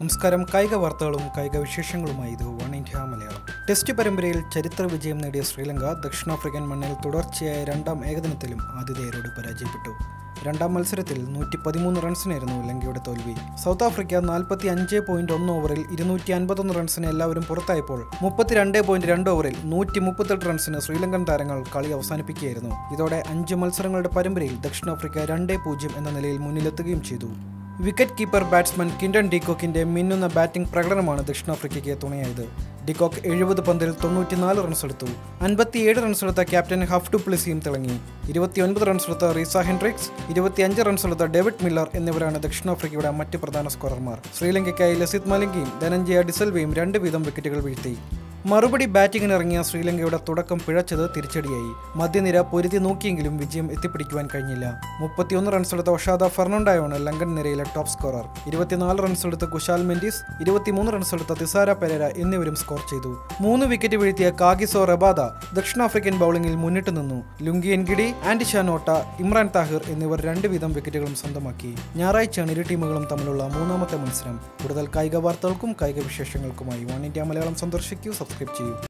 നമസ്കാരം. കായിക വാർത്തകളും കായിക വിശേഷങ്ങളുമായി ഇത് വൺ ഇന്ത്യ മലയാളം. ടെസ്റ്റ് പരമ്പരയിൽ ചരിത്ര വിജയം നേടിയ ശ്രീലങ്ക ദക്ഷിണാഫ്രിക്കൻ മണ്ണിൽ തുടർച്ചയായ രണ്ടാം ഏകദിനത്തിലും ആതിഥേയരോട് പരാജയപ്പെട്ടു. രണ്ടാം മത്സരത്തിൽ 113 റൺസിനായിരുന്നു ലങ്കയുടെ തോൽവി. സൗത്ത് ആഫ്രിക്ക 45.1 ഓവറിൽ 251 റൺസിന് എല്ലാവരും പുറത്തായപ്പോൾ 32.2 ഓവറിൽ 138 റൺസിന് ശ്രീലങ്കൻ താരങ്ങൾ കളി അവസാനിപ്പിക്കുകയായിരുന്നു. ഇതോടെ 5 മത്സരങ്ങളുടെ പരമ്പരയിൽ ദക്ഷിണാഫ്രിക്ക 2-0 എന്ന നിലയിൽ മുന്നിലെത്തുകയും ചെയ്തു. വിക്കറ്റ് കീപ്പർ ബാറ്റ്സ്മാൻ കിൻഡൻ ഡീകോക്കിന്റെ മിന്നുന്ന ബാറ്റിംഗ് പ്രകടനമാണ് ദക്ഷിണാഫ്രിക്കയ്ക്ക് തുണയായത്. ഡീകോക്ക് 70 പന്തിൽ 94 റൺസെടുത്തു. 57 റൺസെടുത്ത ക്യാപ്റ്റൻ ഹഫ് ഡു പ്ലെസിയും തിളങ്ങി. 29 റൺസെടുത്ത റീസ ഹെൻഡ്രിക്സ്, 25 റൺസെടുത്ത ഡേവിഡ് മില്ലർ എന്നിവരാണ് ദക്ഷിണാഫ്രിക്കയുടെ മറ്റ് പ്രധാന സ്കോറർമാർ. ശ്രീലങ്കയ്ക്കായി ലസിത് മലിംഗയും ധനഞ്ജയ ഡിസൽവയും 2 വീതം വിക്കറ്റുകൾ വീഴ്ത്തി. മറുപടി ബാറ്റിംഗിനിറങ്ങിയ ശ്രീലങ്കയുടെ തുടക്കം പിഴച്ചത് തിരിച്ചടിയായി. മധ്യനിര പൊരുതി നോക്കിയെങ്കിലും വിജയം എത്തിപ്പിടിക്കുവാൻ കഴിഞ്ഞില്ല. 31 റൺസെടുത്ത ഒഷാദ ഫെർണാണ്ടോയാണ് ലങ്കൻ നിരയിലെ ടോപ്പ് സ്കോറർ. 24 റൺസെടുത്ത കുശാൽ മെൻഡിസ്, 23 റൺസെടുത്ത തിസാര പെരേര എന്നിവരും സ്കോർ ചെയ്തു. 3 വിക്കറ്റ് വീഴ്ത്തിയ കാഗിസോ റബാദ ദക്ഷിണാഫ്രിക്കൻ ബൌളിംഗിൽ മുന്നിട്ട് നിന്നു. Lungi Ngidi, Anrich Nortje, Imran Tahir എന്നിവർ 2 വീതം വിക്കറ്റുകളും സ്വന്തമാക്കി. ഞായറാഴ്ചയാണ് ഇരു ടീമുകളും തമ്മിലുള്ള 3ാമത്തെ മത്സരം. കൂടുതൽ കായിക വാർത്തകൾക്കും കായിക വിശേഷങ്ങൾക്കുമായി വൺ ഇന്ത്യ മലയാളം സന്ദർശിക്കൂ, സബ്സ്ക്രൈബ് ചെയ്യൂ.